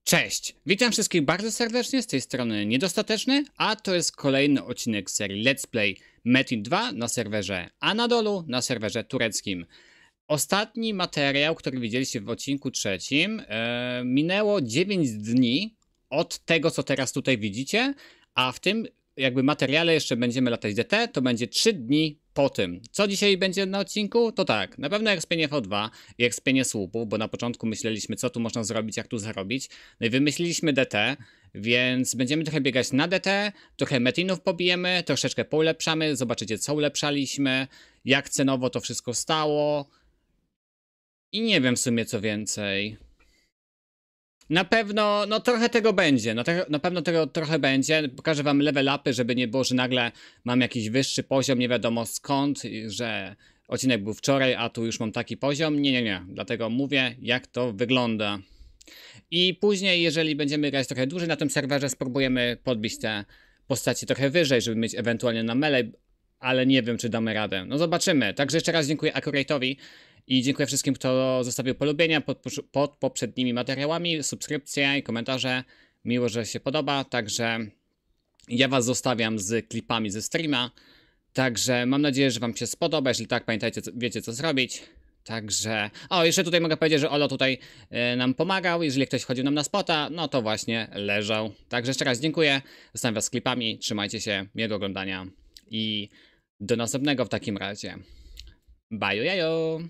Cześć! Witam wszystkich bardzo serdecznie, z tej strony Niedostateczny, a to jest kolejny odcinek serii Let's Play Metin 2 na serwerze Anadolu, na serwerze tureckim. Ostatni materiał, który widzieliście w odcinku trzecim, minęło 9 dni od tego, co teraz tutaj widzicie, a w tym jakby materiale jeszcze będziemy latać DT, to będzie 3 dni po tym. Co dzisiaj będzie na odcinku? To tak, na pewno expienie V2 i expienie słupów, bo na początku myśleliśmy, co tu można zrobić, jak tu zarobić. No i wymyśliliśmy DT, więc będziemy trochę biegać na DT, trochę metinów pobijemy, troszeczkę poulepszamy, zobaczycie, co ulepszaliśmy, jak cenowo to wszystko stało. I nie wiem w sumie co więcej. Na pewno, no trochę tego będzie, na pewno tego trochę będzie. Pokażę wam level upy, żeby nie było, że nagle mam jakiś wyższy poziom, nie wiadomo skąd, że odcinek był wczoraj, a tu już mam taki poziom. Nie. Dlatego mówię, jak to wygląda. I później, jeżeli będziemy grać trochę dłużej na tym serwerze, spróbujemy podbić te postacie trochę wyżej, żeby mieć ewentualnie na melee, ale nie wiem, czy damy radę. No zobaczymy. Także jeszcze raz dziękuję Accurate'owi i dziękuję wszystkim, kto zostawił polubienia pod poprzednimi materiałami, subskrypcje i komentarze. Miło, że się podoba. Także ja was zostawiam z klipami ze streama. Także mam nadzieję, że wam się spodoba. Jeżeli tak, pamiętajcie, wiecie co zrobić. Także... O, jeszcze tutaj mogę powiedzieć, że Olo tutaj nam pomagał. Jeżeli ktoś wchodził nam na spota, no to właśnie leżał. Także jeszcze raz dziękuję. Zostawiam was z klipami. Trzymajcie się. Miłego oglądania. I do następnego w takim razie. Baju jajo.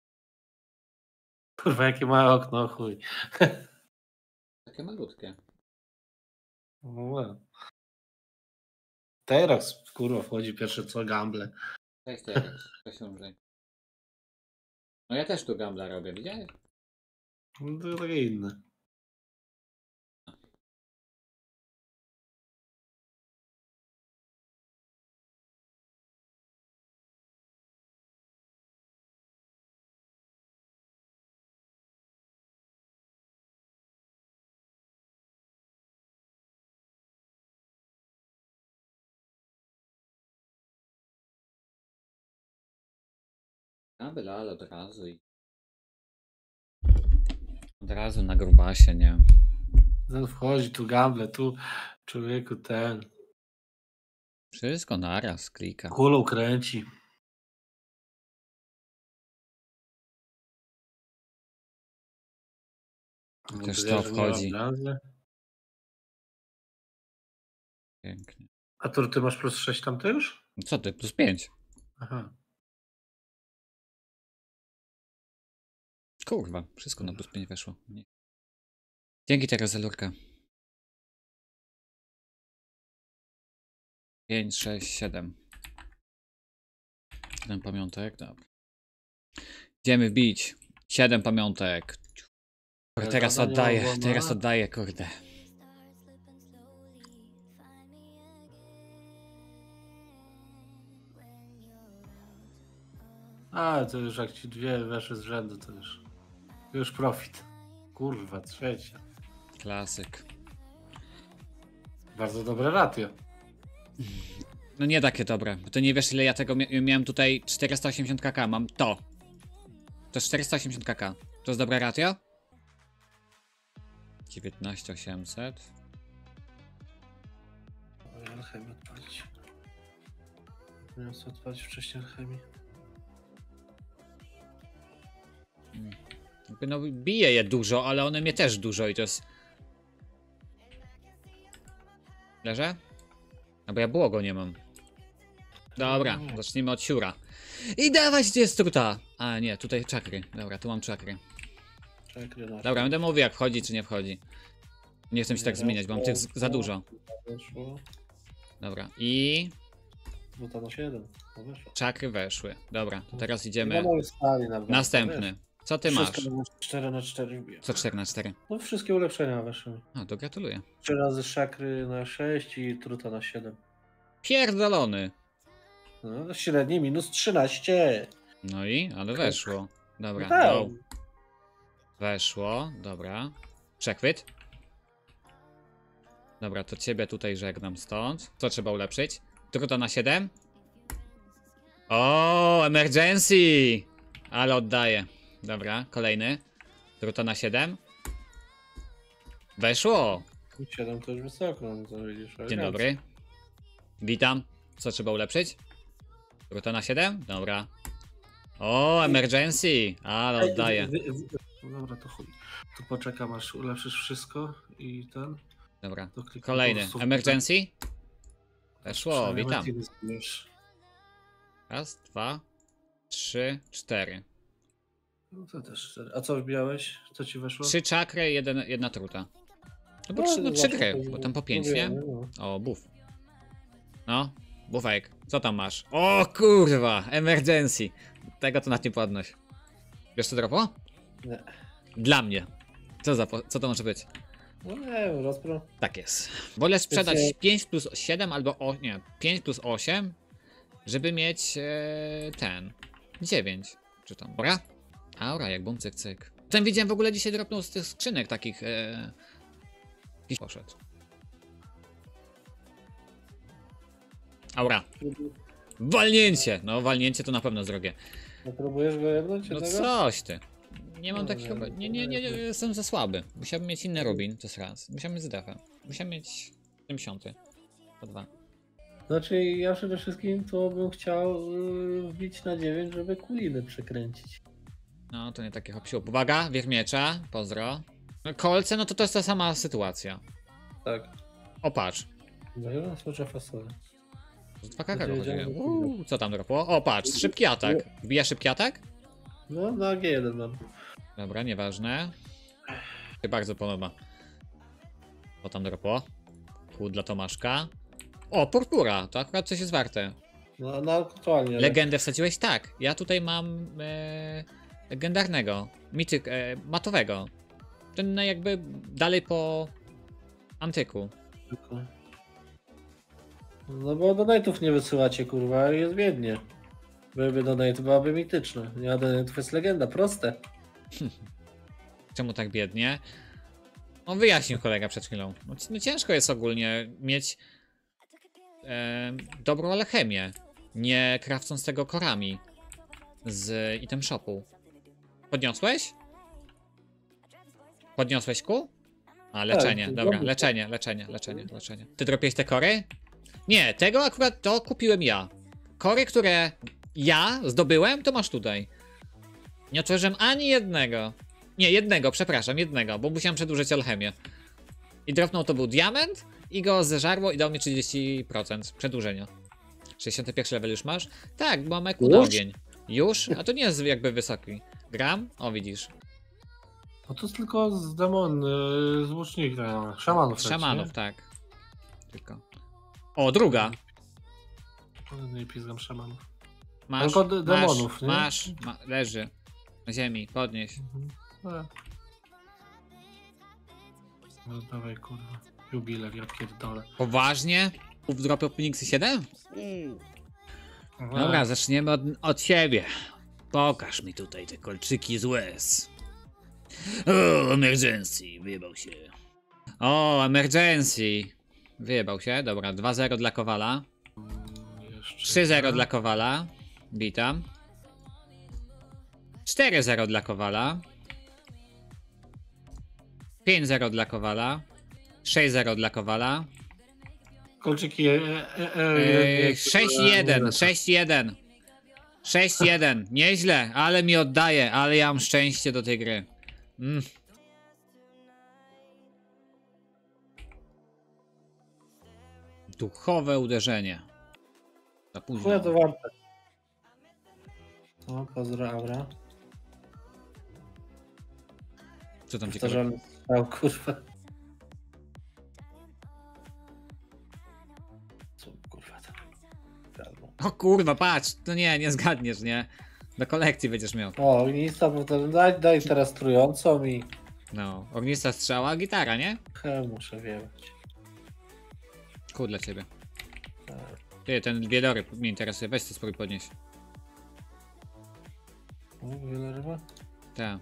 Kurwa, jakie małe okno, chuj. Takie malutkie. No. Teraz, kurwa, wchodzi pierwsze co, gamble. Cześć teraz, cześć umrzej. No ja też tu gambla robię, widziałeś? No to takie inne. Gambla, ale od razu i... Od razu na grubasie, nie? Ten wchodzi, tu gamble, tu człowieku ten. Wszystko naraz klika. Kulą kręci. Też Wie, to że nie ma wchodzi. branży. Pięknie. A to ty masz plus 6 tam też? No co ty, plus 5. Aha. Kurwa, wszystko na plus 5 weszło. Nie. Dzięki teraz za lurkę. 5, 6, 7. 7 pamiątek, dobra. Idziemy bić. 7 pamiątek. Teraz oddaję, kurde. A, to już jak ci dwie weszły z rzędu, to już profit. Kurwa, trzecia. Klasyk. Bardzo dobre ratio. No nie takie dobre, bo to nie wiesz ile ja tego miałem tutaj 480 kk, mam to. To jest 480 kk. To jest dobre ratio? 19800. Alchemię odpalić. Miałem sobie odpalić wcześniej alchemię. Jakby no bije je dużo, ale one mnie też dużo i to jest... Leżę? No bo ja błogo nie mam. Dobra, zacznijmy od siura. I dawać gdzie jest truta! A nie, tutaj czakry. Dobra, tu mam czakry. Dobra, będę mówił jak wchodzi czy nie wchodzi. Nie chcę się tak zmieniać, bo mam tych za dużo. Dobra, i... Buta na 7. Czakry weszły. Dobra, to teraz idziemy. Następny. Co ty masz? 4x4 wbiję. Co 4x4? No wszystkie ulepszenia weszły. A, to gratuluję. 3 razy szakry na 6 i truta na 7. Pierdolony. No, średnie minus 13. No i, ale weszło. Dobra, No tak. go. Weszło, dobra. Przechwyt. Dobra, to ciebie tutaj żegnam stąd. Co trzeba ulepszyć? Truta na 7? O, emergency! Ale oddaję. Dobra, kolejny. Truta na 7. Weszło. 7 to już wysoko, no to widzisz. Dzień dobry. Witam. Co trzeba ulepszyć? Ruta na 7? Dobra. O, emergency. Ale oddaję. No dobra, to chuj. Tu poczekam aż ulepszysz wszystko i ten. Dobra. To kliknę po Kolejny. prostu w- Emergency. Weszło, Przynajmniej witam. Martiny zbierz. Raz, 2, 3, 4. No to też 4. A co wbijałeś? Co ci weszło? 3 czakry, jedna truta. No bo No, 3 to trzy zawsze gry, to bo tam po 5, nie? mówiłem, no. O, buf. No, bufek. Co tam masz? O kurwa, emergency. Tego to na nie podnoś. Wiesz co dropo? Nie. Dla mnie. Co to może być? No nie, rozpro. Tak jest. Wolę sprzedać Wiecie- 5 plus 7 albo nie, 5 plus 8, żeby mieć ten 9. Czy tam? Dobra? Aura, jak bum, cyk, cyk. Ten widziałem w ogóle dzisiaj dropnął z tych skrzynek takich. Jakiś poszedł. Aura. Walnięcie! No, walnięcie to na pewno zrobię. No próbujesz go jednąć No jednego? coś ty. Nie mam No, takiego. Nie, jestem za słaby. Musiałbym mieć inny Rubin, to jest raz. Musiałem mieć z defem. Musiałem mieć 70. To 2. Znaczy ja przede wszystkim to bym chciał wbić na 9, żeby kuliny przekręcić. No, to nie takie hop siup. Uwaga, wiermiecza, pozdro. No, kolce, no to jest ta sama sytuacja. Tak. O, patrz. Zaraz smoczę fasolę. Z 2 kakao Wiedziałem, chodziłem. że Co tam dropło? O, patrz, szybki atak. Wbija szybki atak? No na G1 mam. Dobra, nieważne. Się bardzo podoba. Co tam dropło? Kłód dla Tomaszka. O, purpura, to akurat coś jest warte. No aktualnie. ale- Legendę wsadziłeś? Tak. Ja tutaj mam legendarnego, mityk, matowego. Ten jakby dalej po antyku. Tylko. No bo donate'ów nie wysyłacie, kurwa, i jest biednie. Byłyby donate, byłaby mityczne. Nie ma donate'ów, jest legenda, proste. Czemu tak biednie? No wyjaśnił kolega przed chwilą. No ciężko jest ogólnie mieć dobrą alchemię, nie krawcąc tego korami z item shopu. Podniosłeś? Podniosłeś ku? A, leczenie, Tak, dobra, dobry. leczenie. Ty dropiłeś te kory? Nie, tego akurat to kupiłem ja. Kory, które ja zdobyłem, to masz tutaj. Nie otworzyłem ani jednego. Nie, jednego, bo musiałem przedłużyć alchemię. I dropnął to był diament i go zeżarło i dał mi 30% przedłużenia. 61 level już masz? Tak, bo mam eku na Już? ogień. Już? A to nie jest jakby wysoki. Gram? O, widzisz. No to jest tylko z demon, z łucznika, szamanów. Szamanów, tak. Tylko. O, druga. Nie pizgam szamanów. Masz, Tylko demonów, masz, nie? masz, leży. Na ziemi, podnieś. No dawaj, kurwa. Jubiler, ja pierdolę. Poważnie? Dropił Phoenixy 7? Dobra, zaczniemy od siebie. Pokaż mi tutaj te kolczyki z łez. O, emergency, wyjebał się. O, emergency. Wyjebał się, dobra, 2-0 dla Kowala. Jeszcze 3-0 dla Kowala. Witam. 4-0 dla Kowala. 5-0 dla Kowala. 6-0 dla Kowala. kolczyki. 6-1, 6-1. 6-1, nieźle, ale mi oddaje, ale ja mam szczęście do tej gry. Duchowe uderzenie. Za późno. Chuja to warte. O, pozdro, Aura. Co tam ciekawe? Powtarzalny strzał, kurwa. Co, kurwa, tam. Wiadomo. O kurwa, patrz, no nie zgadniesz, nie? Do kolekcji będziesz miał. O, ognista, daj teraz trującą i... No, ognista strzała, gitara, nie? Muszę wiewać. Kur dla ciebie. Tak. Ty, ten wieloryb mnie interesuje, weź to spróbuj podnieść. O, wiele ryba? Tak.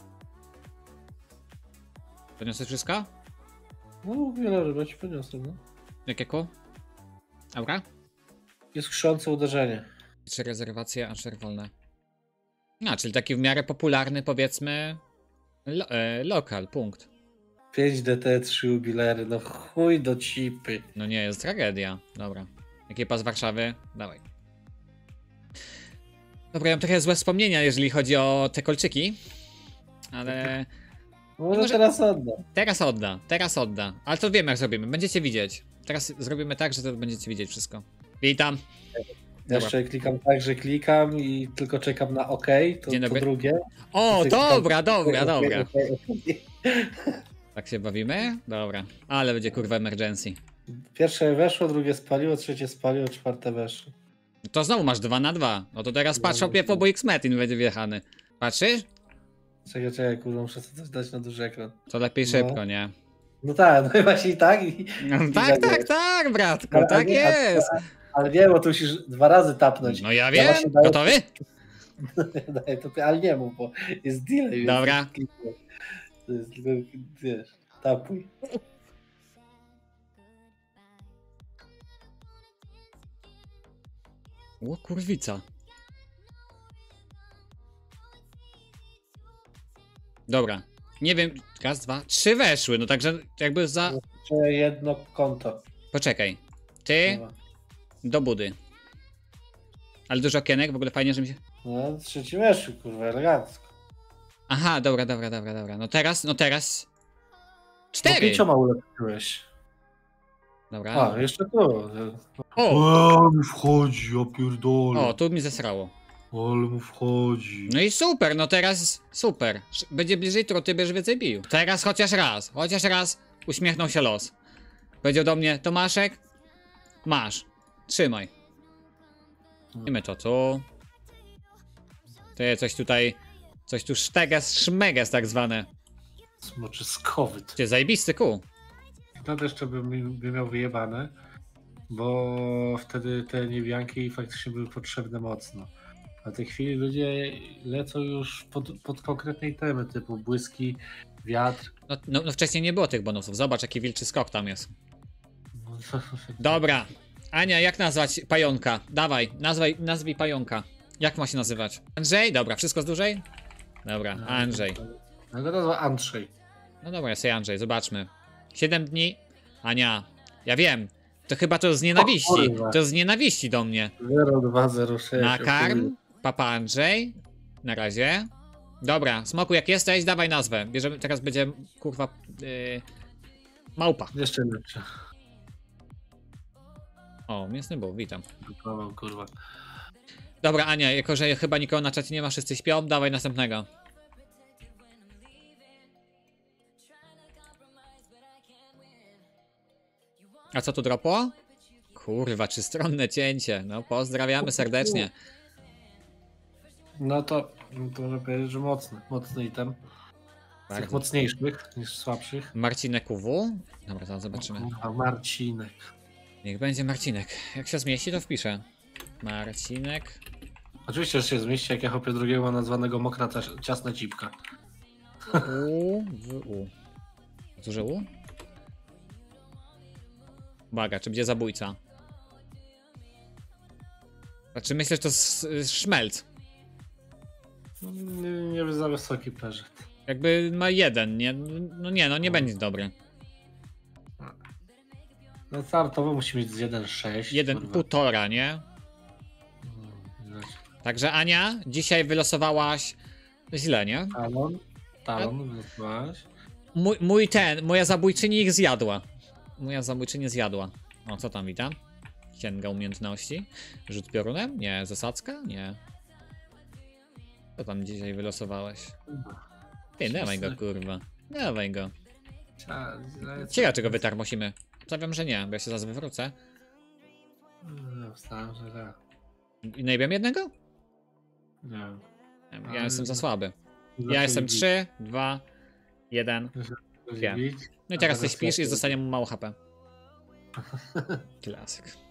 Podniosłeś wszystko? No, wiele ryba ci podniosłem, no. Jakie ku? Aura? Jest krzące uderzenie. 3 rezerwacje, a 4 wolne. No, czyli taki w miarę popularny, powiedzmy, lokal, punkt. 5 DT, 3 jubilery, no chuj do cipy. No nie, jest tragedia. Dobra. Jaki pas Warszawy? Dawaj. Dobra, ja mam trochę złe wspomnienia, jeżeli chodzi o te kolczyki. Ale... Może teraz odda. Teraz odda. Ale to wiemy jak zrobimy, będziecie widzieć. Teraz zrobimy tak, że to będziecie widzieć wszystko. Witam. Jeszcze klikam tak, że klikam i tylko czekam na OK, to drugie. O, I dobra. okay. Tak się bawimy? Dobra. Ale będzie kurwa emergency. Pierwsze weszło, drugie spaliło, trzecie spaliło, czwarte weszło. To znowu masz 2 na 2. No to teraz patrz opiew obu X-Metin będzie wjechany. Patrzysz? Czekaj, kurwa, muszę sobie coś dać na duży ekran. To lepiej szybko, nie? No tak, no właśnie tak. No, tak, bratku, ale tak jest. Ale nie, bo tu musisz 2 razy tapnąć. No ja wiem, gotowy? Ale nie mów, bo jest delay. Dobra. To jest tylko, wiesz, tapuj. O kurwica. Dobra. Nie wiem, raz, 2, 3 weszły, no także jakby za... Jeszcze jedno konto. Poczekaj. Ty do budy. Ale dużo okienek, w ogóle fajnie, że mi się... No, trzeci weszły, kurwa, elegancko. Aha, dobra. No teraz... 4! 5 ulepszyłeś. Dobra. A, jeszcze tu. O! mi wchodzi, ja pierdolę. O, tu mi zesrało. Ale mu wchodzi. No i super, no teraz super. Będzie bliżej truty, będziesz więcej bił. Teraz chociaż raz uśmiechnął się los. Powiedział do mnie, Tomaszek, masz, trzymaj. Wiemy to tu. Ty, coś tu szmeges tak zwane. Smoczyskowy. Ty, zajebisty kół. Wtedy jeszcze by miał wyjebane, bo wtedy te niewianki faktycznie były potrzebne mocno. A w tej chwili ludzie lecą już pod konkretnej temy, typu błyski, wiatr. No wcześniej nie było tych bonusów. Zobacz, jaki wilczy skok tam jest. Dobra. Ania, jak nazwać pająka? Dawaj, nazwij pająka. Jak ma się nazywać? Andrzej? Dobra, wszystko z dłużej? Dobra, Andrzej. Ja go nazwę Andrzej. No dobra, jest Andrzej, zobaczmy. 7 dni. Ania, ja wiem. To chyba to z nienawiści. To z nienawiści do mnie. 0206. Nakarm. Papa Andrzej. Na razie. Dobra, Smoku, jak jesteś, dawaj nazwę. Bierzemy, teraz będzie, kurwa, małpa. Jeszcze lepsze. O, mięsny był, witam. Kurwa. Dobra, Ania, jako że chyba nikogo na czacie nie ma, wszyscy śpią, dawaj następnego. A co tu dropło? Kurwa, 3-stronne cięcie. No, pozdrawiamy serdecznie. No to można powiedzieć, że mocny item. Z tych mocniejszych niż słabszych. Marcinek UW? Dobra, to zobaczymy. A Marcinek. Niech będzie Marcinek. Jak się zmieści, to wpiszę. Marcinek. Oczywiście, że się zmieści, jak ja chłopie drugiego mam nazwanego mokra ciasna cipka. U. Duże U? Uwaga, czy będzie zabójca? Znaczy myślę, że to szmelc. Nie za wysoki perzet. Jakby ma 1, nie? No nie będzie dobry. No startowo musi mieć z 1,6. 1,5, nie? Także Ania, dzisiaj wylosowałaś źle, nie? Talon wylosowałaś. Moja zabójczyni ich zjadła. O, co tam witam? Księga umiejętności. Rzut piorunem? Nie. Zasadzka? Nie. Co tam dzisiaj wylosowałeś? Ty, dawaj go, kurwa. Dawaj go. Ciekawe, czego wytarmosimy. Stawiam, że nie, bo ja się zaraz wywrócę. Wstałem, że tak. I najbiam jednego? Nie. Ja jestem za słaby. Ja jestem 3, 2, 1. Wiem. No i teraz ty śpisz i zostanie mu mało HP. Klasyk.